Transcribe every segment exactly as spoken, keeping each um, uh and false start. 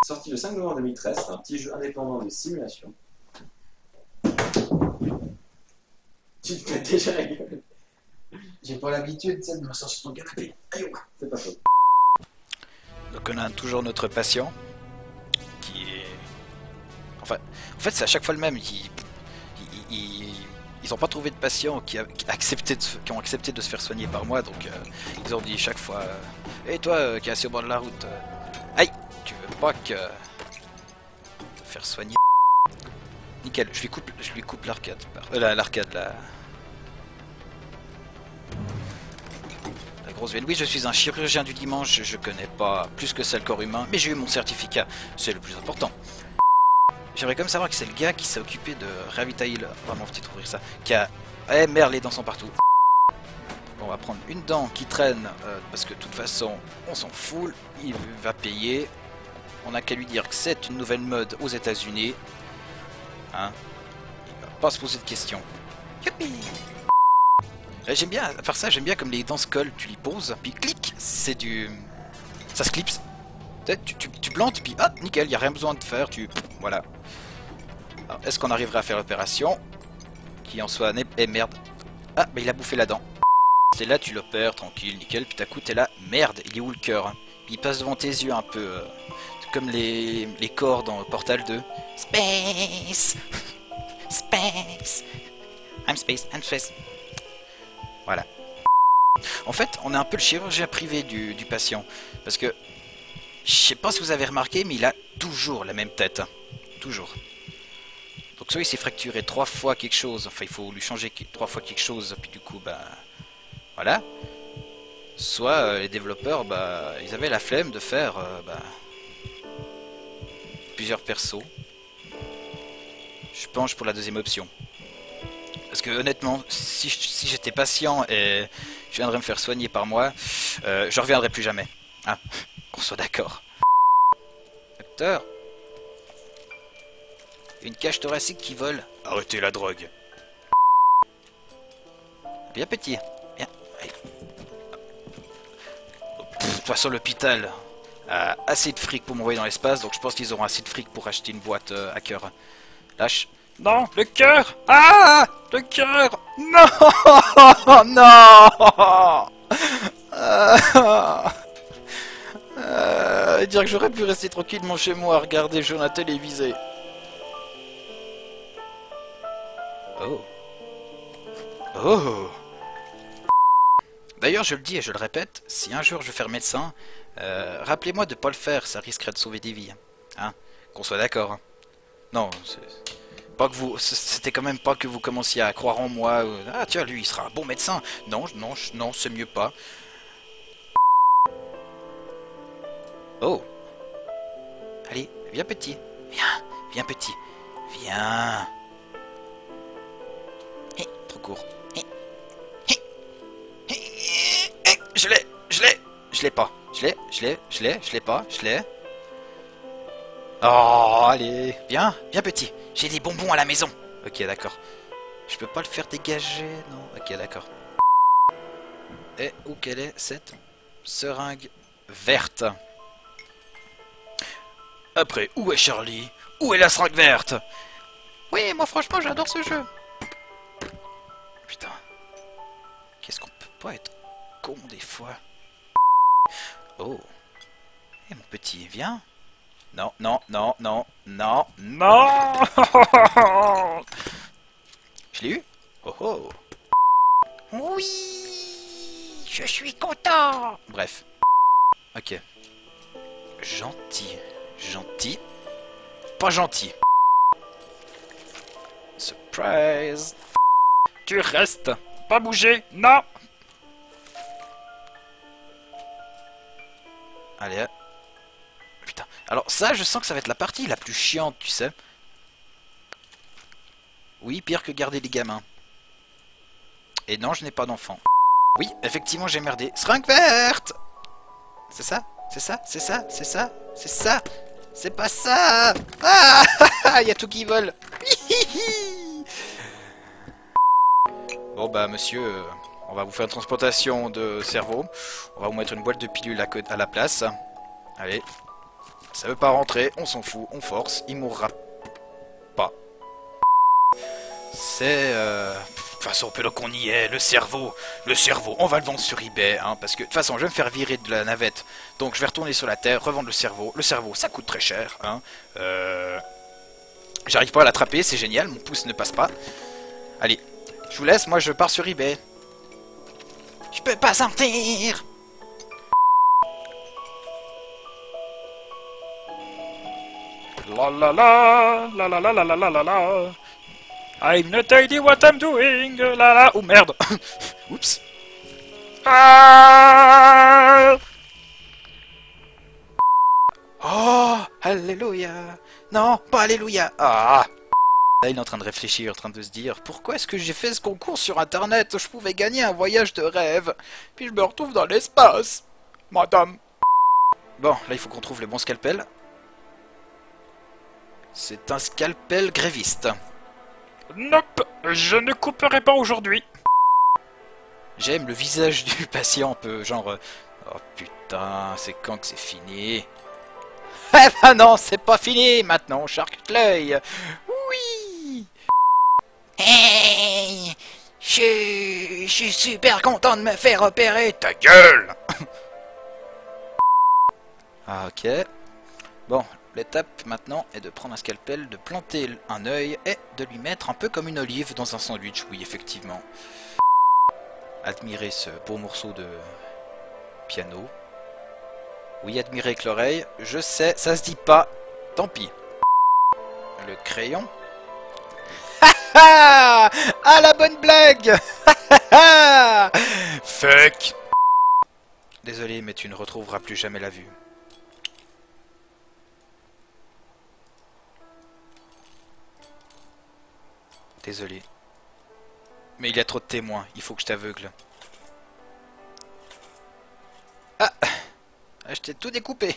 Sorti le cinq novembre deux mille treize, c'est un petit jeu indépendant de simulation. Tu te mets déjà la gueule. J'ai pas l'habitude, tu sais, de me sortir sur ton canapé. Aïe, C'est pas faux. Donc on a toujours notre patient qui est... Enfin, en fait c'est à chaque fois le même. Ils, ils, ils, ils ont pas trouvé de patient qui, a, qui, a accepté de, qui ont accepté de se faire soigner par moi, donc euh, ils ont dit chaque fois et hey, toi euh, qui est assis au bord de la route, euh, aïe, tu veux pas que... te faire soigner. Nickel, je lui coupe, je lui coupe l'arcade, euh, l'arcade là. La grosse veine. Oui, je suis un chirurgien du dimanche, je, je connais pas plus que ça le corps humain, mais j'ai eu mon certificat, c'est le plus important. J'aimerais quand même savoir que c'est le gars qui s'est occupé de ravitailler le... Vraiment, faut-il ouvrir ça. Qui a... Eh merde, les dents sont partout. Bon, on va prendre une dent qui traîne, euh, parce que de toute façon, on s'en fout, il va payer. On n'a qu'à lui dire que c'est une nouvelle mode aux États-Unis. Hein, il va pas se poser de questions. Youpi. J'aime bien, à part ça, j'aime bien comme les dents se collent, tu les poses, puis clic, c'est du... Ça se clipse. Tu, tu, tu plantes, puis hop, nickel, il n'y a rien besoin de faire, tu... Voilà. Est-ce qu'on arrivera à faire l'opération qui en soit... Eh merde. Ah, bah il a bouffé la dent. C'est là, tu l'opères, tranquille, nickel, puis d'un coup, t'es là, merde, il est où le cœur hein. Puis il passe devant tes yeux un peu... Euh, comme les, les corps dans Portal deux. Space. Space. I'm space, I'm space. Voilà. En fait, on est un peu le chirurgien privé du, du patient. Parce que, je sais pas si vous avez remarqué, mais il a toujours la même tête. Toujours. Donc soit il s'est fracturé trois fois quelque chose, enfin il faut lui changer trois fois quelque chose, puis du coup, bah... Voilà. Soit euh, les développeurs, bah, ils avaient la flemme de faire, euh, bah... plusieurs persos. Je penche pour la deuxième option. Parce que honnêtement, si, si j'étais patient et je viendrais me faire soigner par moi, euh, je reviendrai plus jamais. Hein, qu'on soit d'accord. Docteur, une cage thoracique qui vole. Arrêtez la drogue. Bien petit. Bien. De toute façon, l'hôpital a assez de fric pour m'envoyer dans l'espace, donc je pense qu'ils auront assez de fric pour acheter une boîte euh, à cœur. Lâche. Non, le cœur. Ah, le cœur. Non, non. Ah. Euh, dire que j'aurais pu rester tranquillement chez moi à regarder Jonathan télévisé. Oh. Oh. D'ailleurs, je le dis et je le répète, si un jour je veux faire médecin, euh, rappelez-moi de pas le faire, ça risquerait de sauver des vies. Hein, qu'on soit d'accord. Hein. Non, pas que vous, c'était quand même pas que vous commenciez à croire en moi. Ou, ah tiens, lui, il sera un bon médecin. Non, non, non, c'est mieux pas. Oh. Allez, viens petit. Viens, viens petit. Viens. Eh, trop court. Eh. Eh. Eh. Eh. Je l'ai, je l'ai. Je l'ai pas. Je l'ai, je l'ai, je l'ai, je l'ai pas, je l'ai. Oh, allez. Viens, viens petit. J'ai des bonbons à la maison. Ok, d'accord. Je peux pas le faire dégager, non. Ok, d'accord. Et où qu'elle est cette seringue verte? Après, où est Charlie? Où est la seringue verte? Oui, moi franchement j'adore ce jeu. Putain. Qu'est-ce qu'on peut pas être con des fois? Oh. Et mon petit, viens. Non, non, non, non, non, non. Je l'ai eu? Oh oh. Oui, je suis content. Bref. Ok. Gentil. Gentil. Pas gentil. Surprise. Tu restes. Pas bouger. Non. Allez. Putain. Alors ça, je sens que ça va être la partie la plus chiante, tu sais. Oui, pire que garder les gamins. Et non, je n'ai pas d'enfant. Oui, effectivement, j'ai merdé. Seringue verte. C'est ça? C'est ça? C'est ça? C'est ça? C'est ça? C'est pas ça! Ah! Il y a tout qui vole! Bon bah monsieur, euh, on va vous faire une transplantation de cerveau. On va vous mettre une boîte de pilules à, à la place. Allez. Ça veut pas rentrer, on s'en fout, on force, il mourra pas. C'est... Euh... De toute façon, peu qu'on y est, le cerveau, le cerveau, on va le vendre sur eBay, hein, parce que de toute façon, je vais me faire virer de la navette, donc je vais retourner sur la Terre, revendre le cerveau. Le cerveau, ça coûte très cher, hein. Euh... J'arrive pas à l'attraper, c'est génial, mon pouce ne passe pas. Allez, je vous laisse, moi je pars sur eBay. Je peux pas sortir. La la la, la la la la la la la la. I'm not idea what I'm doing, la la. Oh merde. Oups. Ah. Oh, alléluia. Non, pas alléluia. Ah. Là, il est en train de réfléchir, en train de se dire, pourquoi est-ce que j'ai fait ce concours sur Internet? Je pouvais gagner un voyage de rêve. Puis je me retrouve dans l'espace. Madame. Bon, là, il faut qu'on trouve le bon scalpel. C'est un scalpel gréviste. Nope, je ne couperai pas aujourd'hui. J'aime le visage du patient un peu, genre... Oh putain, c'est quand que c'est fini? Eh ben non, c'est pas fini, maintenant on charcute l'œil. Oui. Hey, je, je suis super content de me faire opérer. Ta gueule. Ah, ok. Bon, l'étape maintenant est de prendre un scalpel, de planter un œil et de lui mettre un peu comme une olive dans un sandwich. Oui, effectivement. Admirez ce beau morceau de piano. Oui, admirez avec l'oreille. Je sais, ça se dit pas. Tant pis. Le crayon. Ah la bonne blague. Fuck. Désolé, mais tu ne retrouveras plus jamais la vue. Désolé. Mais il y a trop de témoins, il faut que je t'aveugle. Ah, je t'ai tout découpé.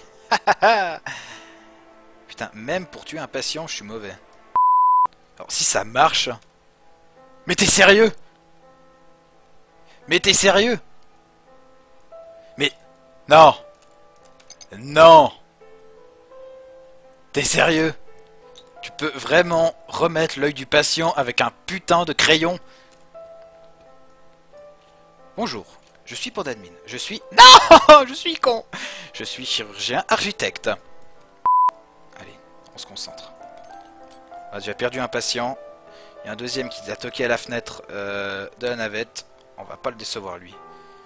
Putain, même pour tuer un patient, je suis mauvais. Alors si ça marche... Mais t'es sérieux? Mais t'es sérieux? Mais... Non. Non. T'es sérieux? Tu peux vraiment remettre l'œil du patient avec un putain de crayon? Bonjour, je suis Pandadmin. Je suis... Non. Je suis con. Je suis chirurgien architecte. Allez, on se concentre. On a déjà perdu un patient. Il y a un deuxième qui a toqué à la fenêtre euh, de la navette. On va pas le décevoir lui.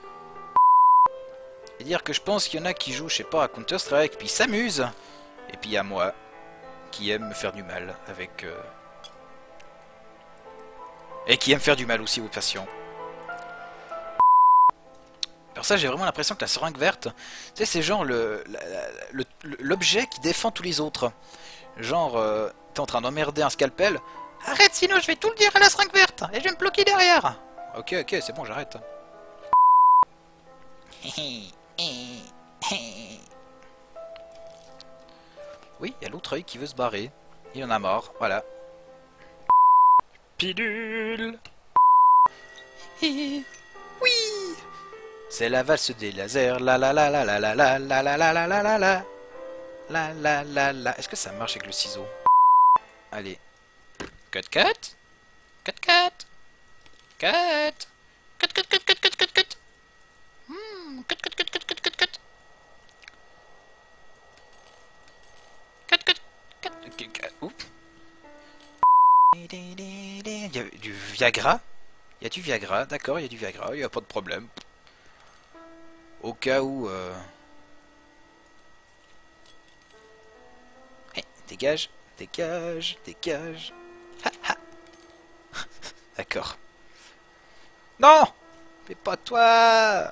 Et dire que je pense qu'il y en a qui jouent, je sais pas, à Counter-Strike, puis ils s'amusent. Et puis il y a moi, qui aime me faire du mal avec... Euh... Et qui aime faire du mal aussi aux patients. Alors ça, j'ai vraiment l'impression que la seringue verte, tu sais, c'est genre le l'objet qui défend tous les autres. Genre, euh, t'es en train d'emmerder un scalpel. Arrête, sinon je vais tout le dire à la seringue verte et je vais me bloquer derrière. Ok, ok, c'est bon, j'arrête. Oui, il y a l'autre œil qui veut se barrer. Il en a marre, voilà. Pilule. Oui. C'est la valse des lasers. La la la la la la la la la la la la la la la la la la. Est-ce que ça marche avec le ciseau? Allez. Cut cut. Cut cut. Cut. Cut cut cut cut cut cut cut. Hmm. Cut cut cut cut cut cut cut. Cut cut cut. Oups. Il y a du Viagra. Il y a du Viagra, d'accord, il y a du Viagra, il n'y a pas de problème. Au cas où... Euh... Hey, dégage, dégage, dégage. Ha, ha. D'accord. Non! Mais pas toi!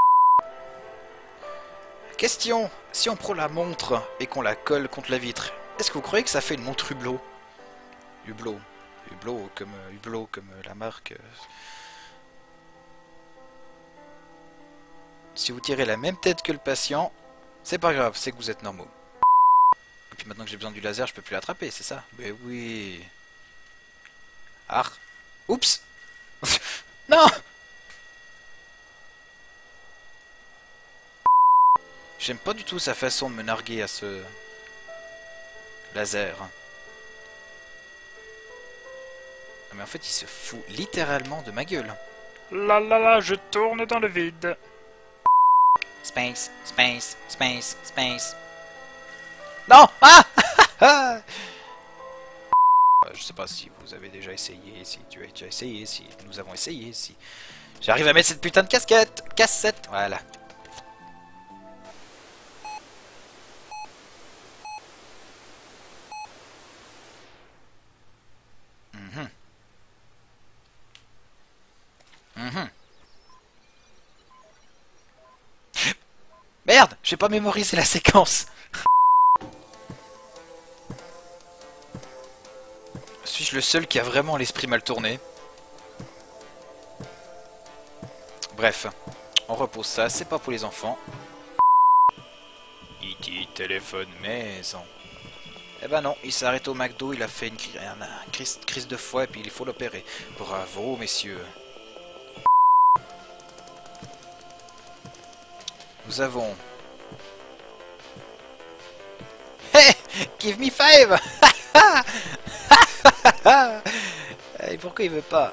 Question, si on prend la montre et qu'on la colle contre la vitre, est-ce que vous croyez que ça fait une montre Hublot? Hublot. Hublot comme, Hublot comme la marque... Si vous tirez la même tête que le patient, c'est pas grave, c'est que vous êtes normaux. Et puis maintenant que j'ai besoin du laser, je peux plus l'attraper, c'est ça? Mais oui. Ah. Oups. Non. J'aime pas du tout sa façon de me narguer à ce, Laser. Ah, mais en fait, il se fout littéralement de ma gueule. Là là là, je tourne dans le vide. Space, space, space, space. Non! Ah! Euh, Je sais pas si vous avez déjà essayé, si tu as déjà essayé, si nous avons essayé, si... J'arrive à mettre cette putain de casquette! Cassette! Voilà. Mhm. Mhm. Merde! J'ai pas mémorisé la séquence! Suis-je le seul qui a vraiment l'esprit mal tourné? Bref, on repose ça, c'est pas pour les enfants. E T téléphone maison. Eh ben non, il s'est arrêté au McDo, il a fait une, cri une crise, crise de foie et puis il faut l'opérer. Bravo messieurs. Nous avons... Hey! Give me five! Et pourquoi il veut pas?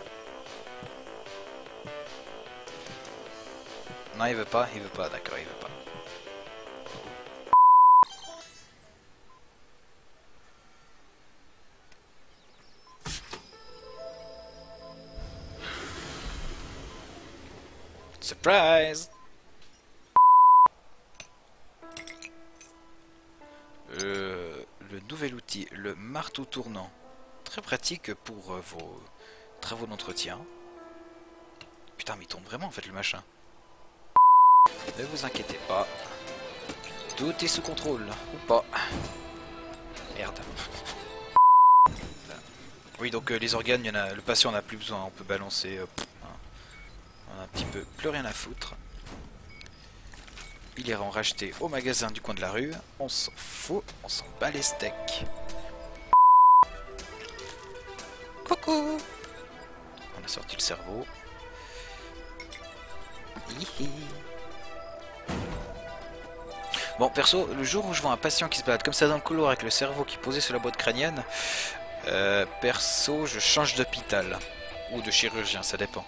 Non, il veut pas, il veut pas, d'accord, il veut pas. Surprise! Euh, le nouvel outil, le marteau tournant. Très pratique pour euh, vos travaux d'entretien. Putain, mais il tourne vraiment en fait le machin. Ne vous inquiétez pas. Tout est sous contrôle. Ou pas. Merde. Oui, donc euh, les organes, y en a, le patient n'a plus besoin. On peut balancer. Euh, hein. On a un petit peu plus rien à foutre. Il ira en racheter au magasin du coin de la rue. On s'en fout. On s'en bat les steaks. Coucou! On a sorti le cerveau. Hihi. Bon, perso, le jour où je vois un patient qui se balade comme ça dans le couloir avec le cerveau qui est posé sur la boîte crânienne, euh, perso, je change d'hôpital. Ou de chirurgien, ça dépend.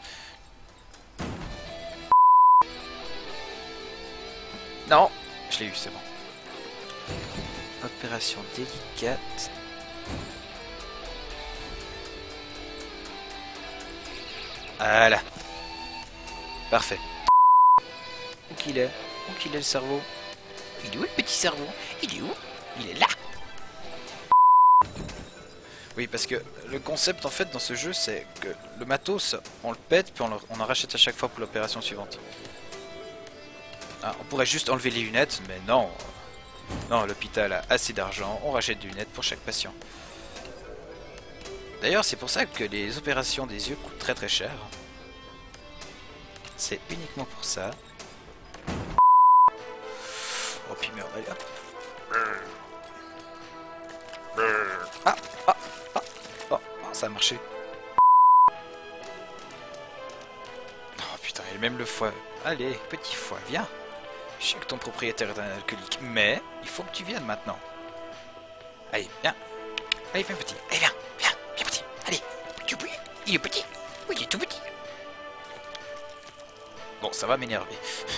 Non! Je l'ai eu, c'est bon. Opération délicate. Voilà. Parfait. Où qu'il est? Où qu'il est le cerveau? Il est où le petit cerveau? Il est où? Il est là. Oui, parce que le concept en fait dans ce jeu, c'est que le matos, on le pète, puis on, le, on en rachète à chaque fois pour l'opération suivante. Ah, on pourrait juste enlever les lunettes, mais non. Non, l'hôpital a assez d'argent, on rachète des lunettes pour chaque patient. D'ailleurs, c'est pour ça que les opérations des yeux coûtent très très cher. C'est uniquement pour ça. Oh, puis merde, allez hop. Ah, ah, ah, oh, ça a marché. Oh putain, et même le foie. Allez, petit foie, viens. Je sais que ton propriétaire est un alcoolique, mais il faut que tu viennes maintenant. Allez, viens. Allez, viens petit. Allez, viens, viens, viens petit. Allez, tu peux. Il est petit. Oui, il est tout petit. Bon, ça va m'énerver.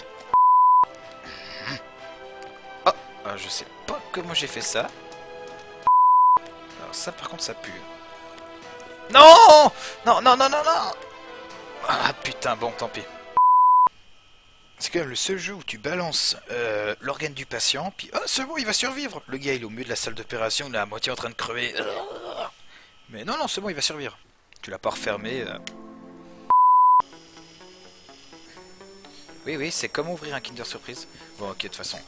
Oh, euh, je sais pas comment j'ai fait ça. Alors ça, par contre, ça pue. Non! Non, non, non, non, non! Ah putain, bon, tant pis. C'est quand même le seul jeu où tu balances euh, l'organe du patient, puis oh, c'est bon, il va survivre. Le gars, il est au milieu de la salle d'opération, il est à moitié en train de crever. Mais non, non, c'est bon, il va survivre. Tu l'as pas refermé. Euh... Oui, oui, c'est comme ouvrir un Kinder Surprise. Bon, ok, de toute façon.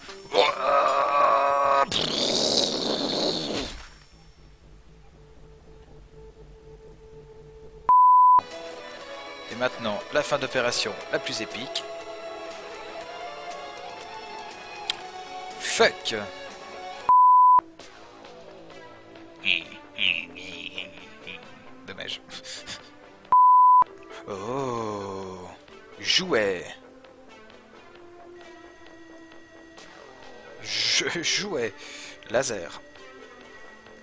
Et maintenant, la fin d'opération la plus épique. Fuck! Dommage. Oh! Jouet! Je jouais. Laser.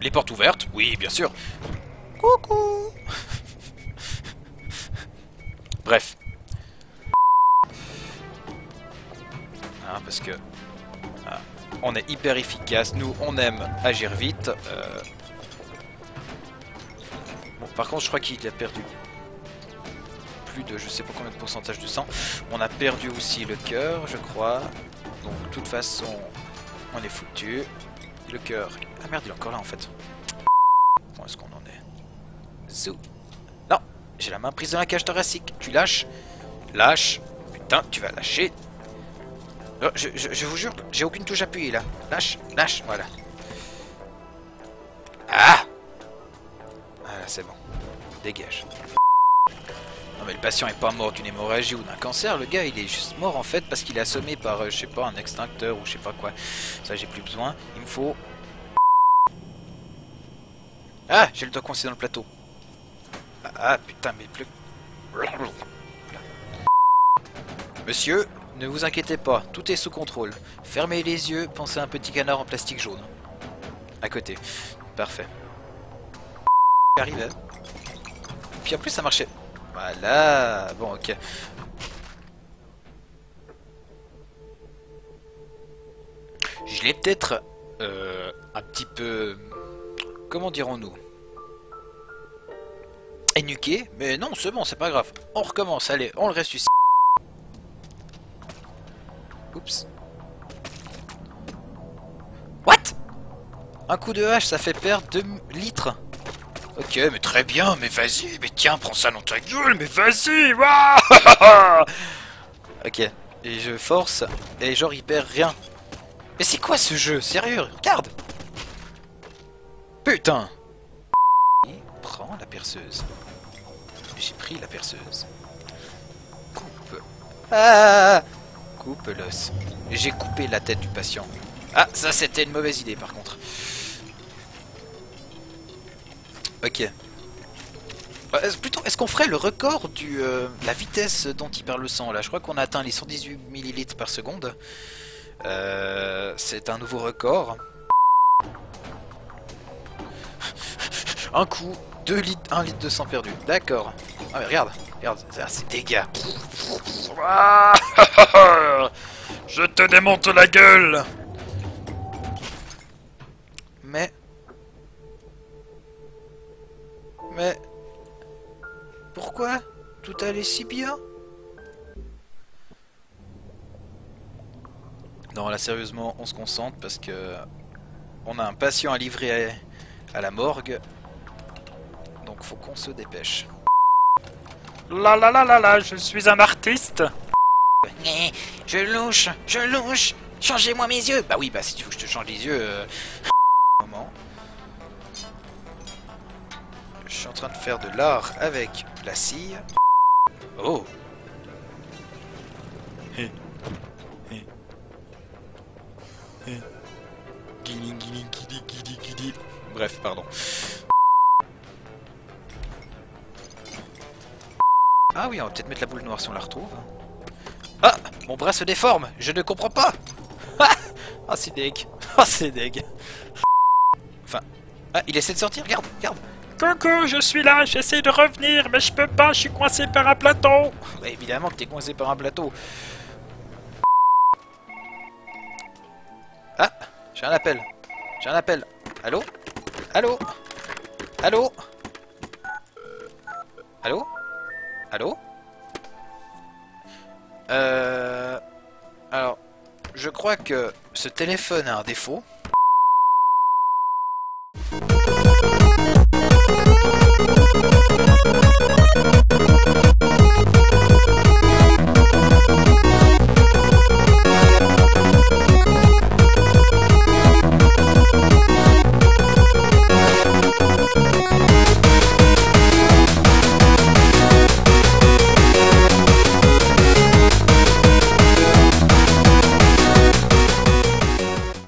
Les portes ouvertes? Oui, bien sûr. Coucou. Bref. Hein, parce que... Ah, on est hyper efficace. Nous, on aime agir vite. Euh... Bon, par contre, je crois qu'il a perdu plus de je sais pas combien de pourcentage de sang. On a perdu aussi le cœur, je crois. Donc, de toute façon, on est foutu. Le cœur... Ah merde, il est encore là, en fait. Où est-ce qu'on en est? Zou. Non, j'ai la main prise dans la cage thoracique. Tu lâches. Lâche. Putain, tu vas lâcher. Oh, je, je, je vous jure, j'ai aucune touche appuyée là. Lâche, lâche, voilà. Ah! Voilà, c'est bon. Dégage. Non mais le patient est pas mort d'une hémorragie ou d'un cancer. Le gars, il est juste mort en fait parce qu'il est assommé par, euh, je sais pas, un extincteur ou je sais pas quoi. Ça, j'ai plus besoin. Il me faut... Ah, j'ai le doigt coincé dans le plateau. Ah, ah putain, mais plus... Monsieur, ne vous inquiétez pas, tout est sous contrôle. Fermez les yeux, pensez à un petit canard en plastique jaune. À côté. Parfait. Arrive. Puis en plus, ça marchait. Voilà. Bon, ok. Je l'ai peut-être euh, un petit peu... Comment dirons-nous? Énuqué, mais non, c'est bon, c'est pas grave. On recommence, allez, on le ressuscite. Oups. What? Un coup de hache, ça fait perdre deux litres. Ok, mais très bien, mais vas-y, mais tiens, prends ça dans ta gueule, mais vas-y. Ok, et je force, et genre il perd rien. Mais c'est quoi ce jeu? Sérieux, regarde. Putain. Prends la perceuse. J'ai pris la perceuse. Coupe. Ah! Coupe l'os. J'ai coupé la tête du patient. Ah, ça c'était une mauvaise idée par contre. Ok. Euh, plutôt, est-ce qu'on ferait le record du euh, la vitesse dont il perd le sang là? Je crois qu'on a atteint les cent dix-huit millilitres par seconde. Euh, c'est un nouveau record. Un coup, deux litres, un litre de sang perdu. D'accord. Ah mais regarde, regarde, c'est dégâts. Je te démonte la gueule. Mais... Mais... Pourquoi tout allait si bien? Non, là sérieusement, on se concentre parce que... On a un patient à livrer à, à la morgue. Donc faut qu'on se dépêche. La la la la la, je suis un artiste. Je louche, je louche. Changez-moi mes yeux. Bah oui, bah si tu veux que je te change les yeux... Euh... Moment. Je suis en train de faire de l'art avec la scie. Oh. Hé. Hé. Hé. Guili, guili, guili, guili, guili. Bref, pardon. Ah oui, on va peut-être mettre la boule noire si on la retrouve. Ah, mon bras se déforme, je ne comprends pas. Ah, oh, c'est deg. Oh, c'est deg. Enfin, ah, il essaie de sortir, regarde, regarde. Coucou, je suis là, j'essaie de revenir, mais je peux pas, je suis coincé par un plateau. Bah, évidemment que t'es coincé par un plateau. Ah, j'ai un appel. J'ai un appel. Allô? Allô? Allô? Allô? Allô? Euh... Alors, je crois que ce téléphone a un défaut. Thank you.